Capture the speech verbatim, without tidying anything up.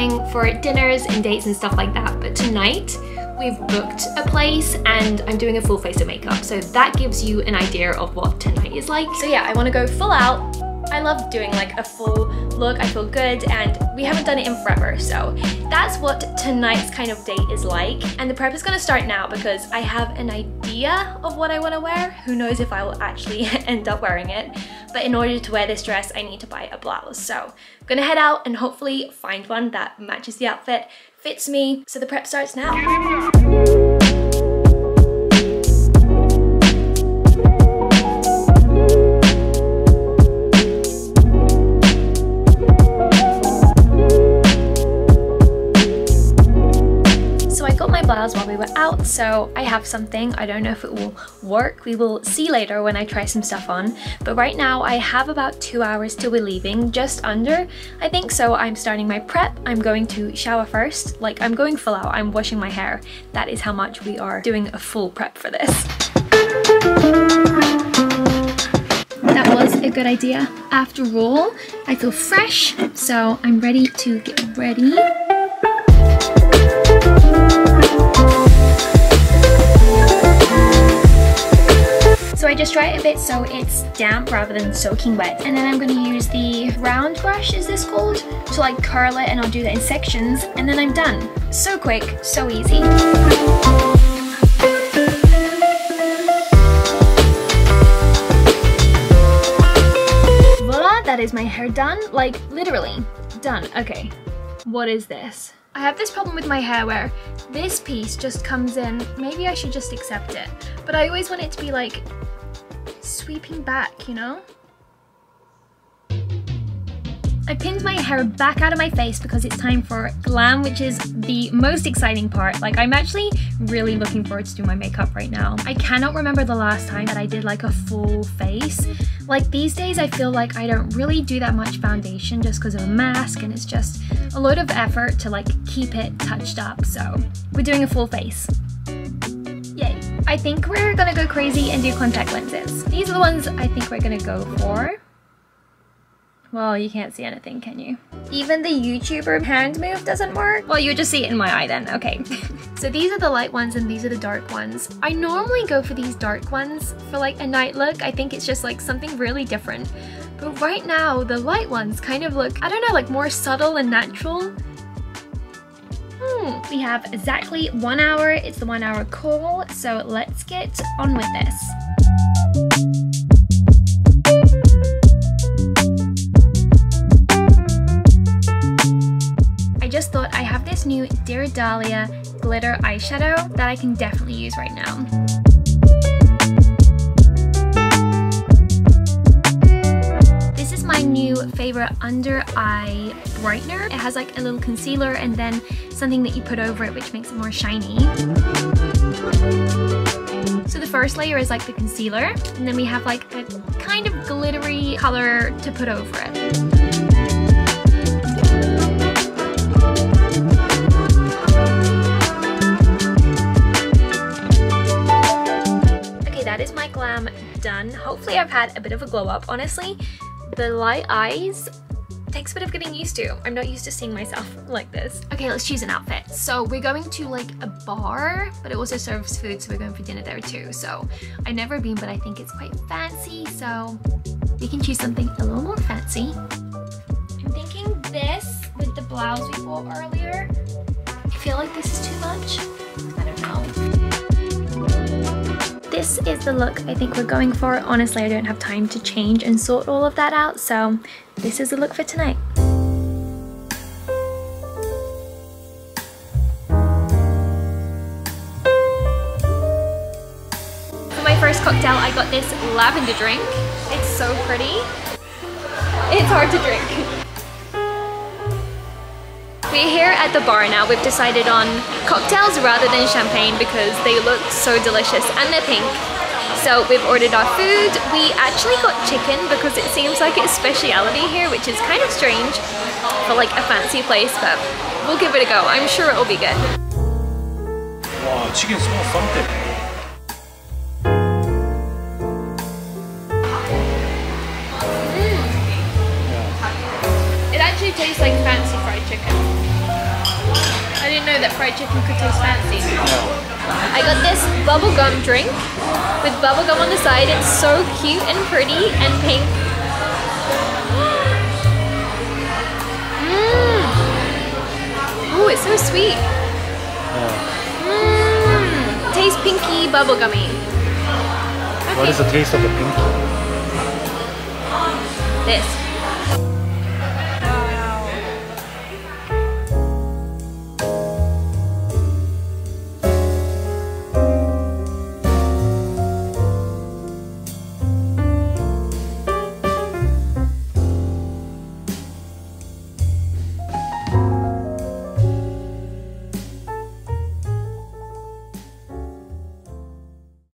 going for dinners and dates and stuff like that, but tonight we've booked a place and I'm doing a full face of makeup, so that gives you an idea of what tonight is like. So yeah, I want to go full out. I love doing like a full look. I feel good, and we haven't done it in forever, so that's what tonight's kind of date is like. And the prep is going to start now because I have an idea of what I want to wear. Who knows if I will actually end up wearing it, but in order to wear this dress I need to buy a blouse. So I'm gonna head out and hopefully find one that matches the outfit, fits me. So the prep starts now. While we were out, so I have something. I don't know if it will work. We will see later when I try some stuff on, but right now I have about two hours till we're leaving, just under I think. So I'm starting my prep. I'm going to shower first. Like, I'm going full out. I'm washing my hair. That is how much we are doing a full prep for this. That was a good idea. After all, I feel fresh, so I'm ready to get ready. So I just dry it a bit so it's damp rather than soaking wet. And then I'm going to use the round brush, is this called? To like curl it, and I'll do that in sections, and then I'm done. So quick, so easy. Voila, that is my hair done. Like, literally done. Okay, what is this? I have this problem with my hair where this piece just comes in. Maybe I should just accept it, but I always want it to be like sweeping back, you know? I pinned my hair back out of my face because it's time for GLAM, which is the most exciting part. Like, I'm actually really looking forward to do my makeup right now. I cannot remember the last time that I did like a full face. Like, these days I feel like I don't really do that much foundation just because of a mask, and it's just a lot of effort to like keep it touched up. So we're doing a full face. Yay. I think we're gonna go crazy and do contact lenses. These are the ones I think we're gonna go for. Well, you can't see anything, can you? Even the YouTuber hand move doesn't work? Well, you just see it in my eye then, okay. So these are the light ones and these are the dark ones. I normally go for these dark ones for like a night look. I think it's just like something really different. But right now, the light ones kind of look, I don't know, like more subtle and natural. Hmm. We have exactly one hour. It's the one hour call. So let's get on with this. I just thought I have this new Dear Dahlia glitter eyeshadow that I can definitely use right now. This is my new favorite under eye brightener. It has like a little concealer and then something that you put over it which makes it more shiny. So the first layer is like the concealer, and then we have like a kind of glittery color to put over it. That is my GLAM done. Hopefully I've had a bit of a glow up. Honestly, the light eyes takes a bit of getting used to. I'm not used to seeing myself like this. Okay, let's choose an outfit. So we're going to like a bar, but it also serves food, so we're going for dinner there too. So I've never been, but I think it's quite fancy, so we can choose something a little more fancy. I'm thinking this with the blouse we bought earlier. I feel like this is too much. I don't know. This is the look I think we're going for. Honestly, I don't have time to change and sort all of that out, so this is the look for tonight. For my first cocktail, I got this lavender drink. It's so pretty. It's hard to drink. We're here at the bar now. We've decided on cocktails rather than champagne because they look so delicious and they're pink. So we've ordered our food. We actually got chicken because it seems like it's speciality here, which is kind of strange for like a fancy place, but we'll give it a go. I'm sure it'll be good. Wow, chicken smells something. Mm. It actually tastes like fancy fried chicken. didn't know that fried chicken could taste fancy. No. I got this bubblegum drink with bubblegum on the side. It's so cute and pretty and pink. Mmm. Oh, it's so sweet. Mmm. Tastes pinky bubblegummy. Okay. What is the taste of the pinky? This.